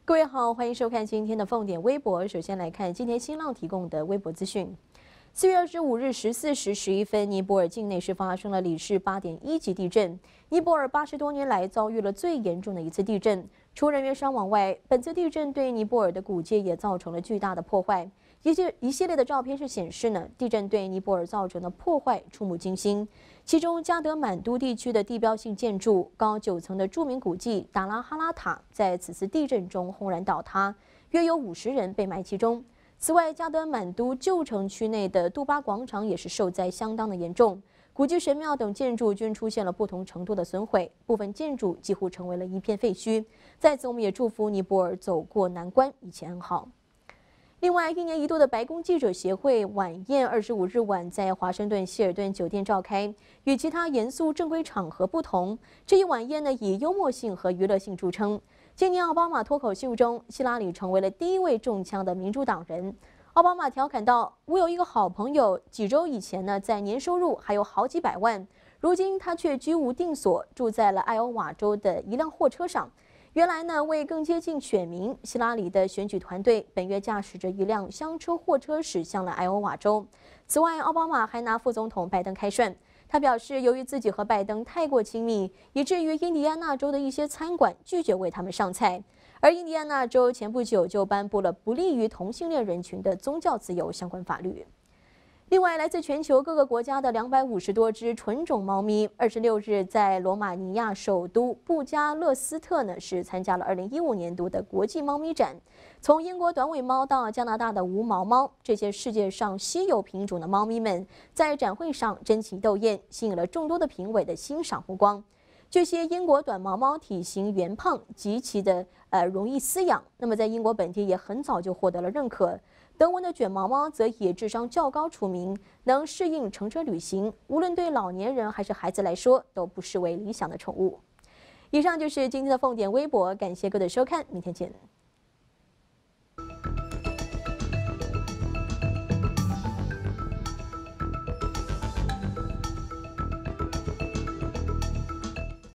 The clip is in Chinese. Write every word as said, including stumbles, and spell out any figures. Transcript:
各位好，欢迎收看今天的凤点微博。首先来看今天新浪提供的微博资讯。四月二十五日十四时十一分，尼泊尔境内是发生了里氏八点一级地震。尼泊尔八十多年来遭遇了最严重的一次地震，除人员伤亡外，本次地震对尼泊尔的古街也造成了巨大的破坏。一系一系列的照片是显示呢，地震对尼泊尔造成的破坏触目惊心。其中，加德满都地区的地标性建筑高九层的著名古迹达拉哈拉塔，在此次地震中轰然倒塌，约有五十人被埋其中。此外，加德满都旧城区内的杜巴广场也是受灾相当的严重，古迹、神庙等建筑均出现了不同程度的损毁，部分建筑几乎成为了一片废墟。在此，我们也祝福尼泊尔走过难关，一切安好。另外，一年一度的白宫记者协会晚宴二十五日晚在华盛顿希尔顿酒店召开。与其他严肃正规场合不同，这一晚宴呢以幽默性和娱乐性著称。今年奥巴马脱口秀中，希拉里成为了第一位中枪的民主党人。奥巴马调侃道：“我有一个好朋友，几周以前呢，在年收入还有好几百万，如今他却居无定所，住在了爱奥瓦州的一辆货车上。原来呢，为更接近选民，希拉里的选举团队本月驾驶着一辆厢车货车驶向了爱奥瓦州。此外，奥巴马还拿副总统拜登开涮。他表示，由于自己和拜登太过亲密，以至于印第安纳州的一些餐馆拒绝为他们上菜。而印第安纳州前不久就颁布了不利于同性恋人群的宗教自由相关法律。另外，来自全球各个国家的两百五十多只纯种猫咪，二十六日在罗马尼亚首都布加勒斯特呢是参加了二零一五年度的国际猫咪展。从英国短尾猫到加拿大的无毛猫，这些世界上稀有品种的猫咪们在展会上争奇斗艳，吸引了众多的评委的欣赏目光。这些英国短毛猫体型圆胖，极其的呃容易饲养，那么在英国本地也很早就获得了认可。德文的卷毛猫则以智商较高出名，能适应乘车旅行，无论对老年人还是孩子来说，都不失为理想的宠物。以上就是今天的凤点微博，感谢各位的收看，明天见。